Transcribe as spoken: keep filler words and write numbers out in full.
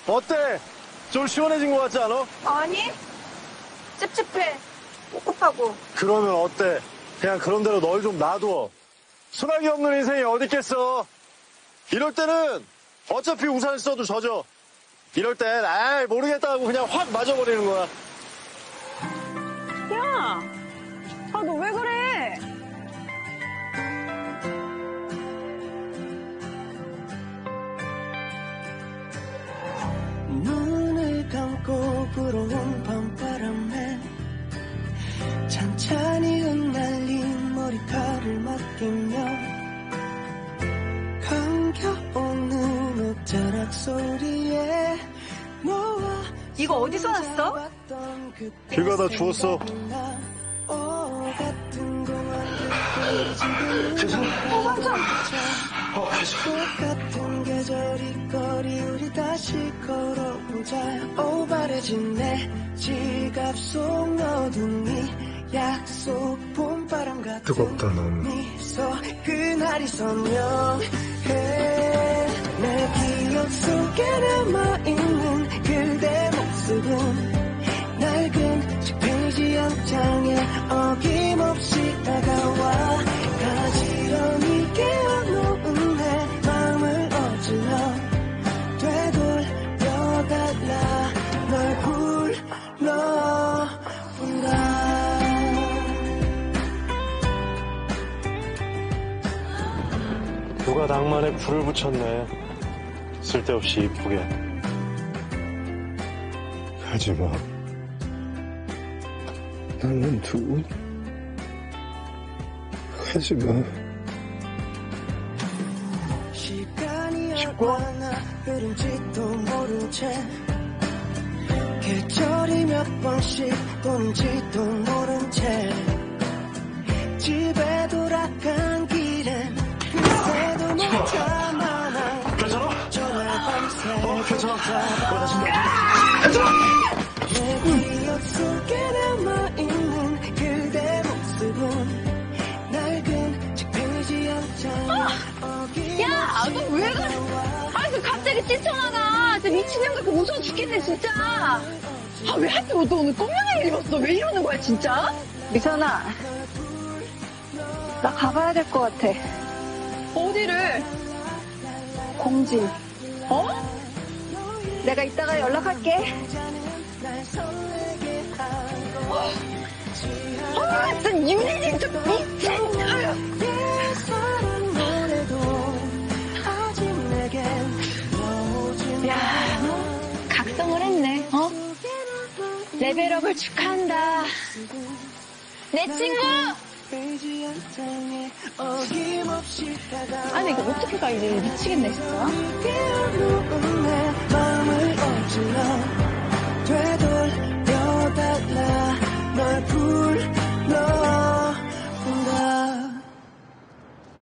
어때? 좀 시원해진 것 같지 않아? 아니, 찝찝해. 꿉꿉하고. 그러면 어때? 그냥 그런 대로 널 좀 놔둬. 소나기 없는 인생이 어디 있겠어? 이럴 때는 어차피 우산 써도 젖어. 이럴 땐 아이 모르겠다고 그냥 확 맞아버리는 거야. 야, 아, 너 왜 그래? 눈을 감고 불어온 밤바람에 찬찬히 흩날린 머리카락을 맡기며 감겨오는 옷자락 소리에 너와 이거 어디서 났어? 길 가다 주웠어. 어, 맞아. 똑같은 계절이 거리 우리 다시 걸어보자. 오바래진 내 지갑 속 너둔이 약속 봄바람 같은 뜨겁다 넌. 미소 그날이 선명해. 내 기억 속에 남아있는 그대 모습은 낡은 십 페이지 한 장에 어김없이 다가와 가지런히 깨어놓은 내 맘을 어질러 되돌려달라 널 불러본다. 누가 낭만에 불을 붙였네. 쓸데없이 이쁘게. 하지마. 나는 두고 하지마. 시간이 얼마나 흐른지도 모른 채 계절이 몇 번씩 도는지도 모른 채 집에 돌아간 길엔 그새도 못 참아나 괜찮아? 전화 밤새 어, 괜찮아. 내 기억 속에 남아있는 그대 모습은 낡은 십 페이지 한 장에 야, 너 왜 그래? 아, 그 갑자기 뛰쳐나가. 진짜 미친년 같고 무서워 죽겠네, 진짜. 아, 왜 하필 너 오늘 꽃명을 입었어? 왜 이러는 거야, 진짜? 미선아, 나 가봐야 될 것 같아. 어디를? 공지. 어? 내가 이따가 연락할게. 어, 아, 진짜 윤희진 좀 미친. 아유. 야, 각성을 했네, 어? 레벨업을 축하한다. 내 친구! 아니, 이거 어떻게 가, 이제. 미치겠네, 진짜.